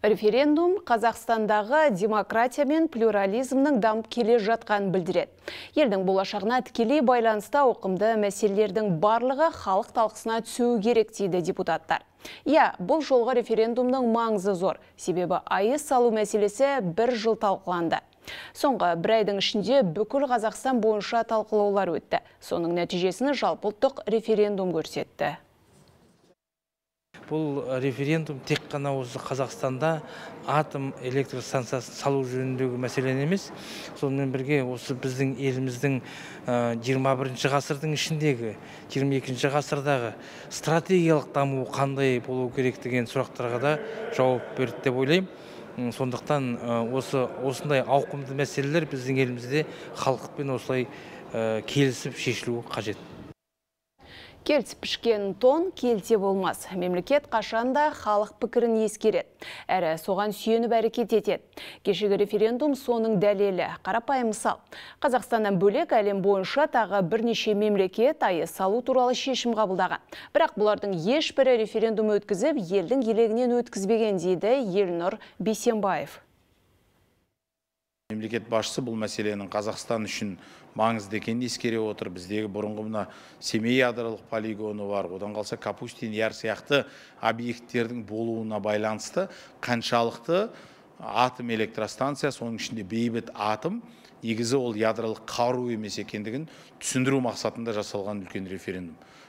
Референдум Қазақстандағы демократия мен плюрализмнің дамып келе жатқанын білдіреді. Елдің болашағына тікелей байланысты ауқымды мәселелердің барлығы халық талқысына түсуі керек дейді депутаттар. Бұл жолғы референдумның маңызы зор, себебі айыз салу мәселесі бір жыл талқыланды. Соңғы бір айдың ішінде бүкіл Қазақстан бойынша талқылаулар өтті. Соның нәтижесін жалпыұлттық референдум көрсетті. Бұл референдум тек қана осы Қазақстанда атом электр станциясын салу жөніндегі мәселе емес. Сонымен бірге осы біздің еліміздің 21 ғасырдың ішіндегі, 22 ғасырдағы стратегиялық даму қандай болу керек деген сұрақтарға да жауап берді деп ойлаймын. Сондықтан осындай ауқымды мәселелер біздің елімізде халықпен осылай келісіп шешілуі қажет. Келтіп пішкен тон келте болмас. Мемлекет қашанда халық пікірін ескереді. Әрі соған сүйеніп әрекет етеді. Кешегі референдум соның дәлелі. Қарапайым мысал. Қазақстаннан бөлек әлем бойынша тағы бірнеше мемлекет айыз салу туралы шешім қабылдаған. Бірақ бұлардың ешбірі референдум өткізіп, елдің елегінен өткізбеген дейді Елнұр Бейсенбаев. Мемлекет басшысы бұл мәселенің Қазақстан үшін маңызды екенін ескере отыр. Біздегі бұрынғы мына Семей ядролық полигоны бар, одан қалса Капустин Яр сияқты объекттердің болуына байланысты қаншалықты атом электростанция, соның ішінде бейбіт атом, негізі ол ядролық қару емес екендігін түсіндіру мақсатында жасалған үлкен референдум.